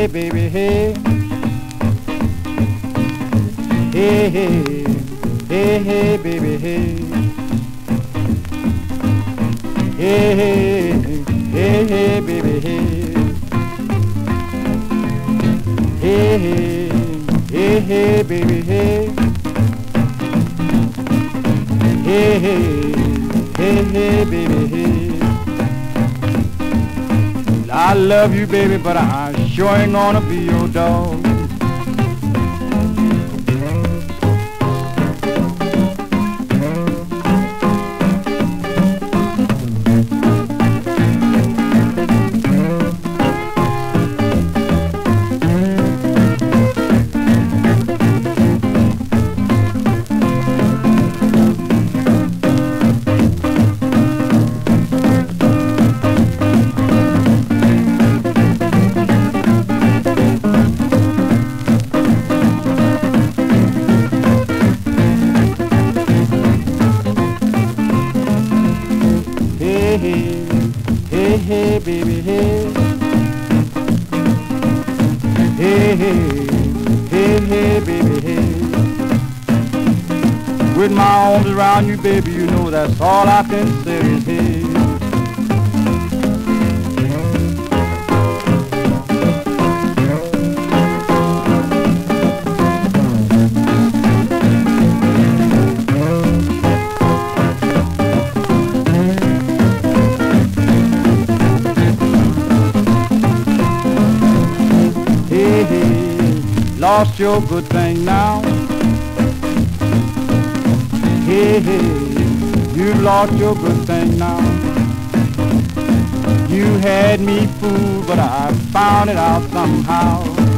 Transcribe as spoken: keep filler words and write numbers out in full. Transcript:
hey, baby, hey. Hey, hey, hey, hey, baby, hey. Hey, hey, hey, hey, baby, hey. Hey, hey, hey, hey, baby, hey. Hey, hey, hey, hey, baby, hey. I love you, baby, but I sure ain't gonna be your dog. Hey, hey, hey, baby, hey. Hey, hey, hey, hey, baby, hey. With my arms around you, baby, you know that's all I can say is hey. Hey, hey, lost your good thing now. Hey, hey, you lost your good thing now. You had me fooled, but I found it out somehow.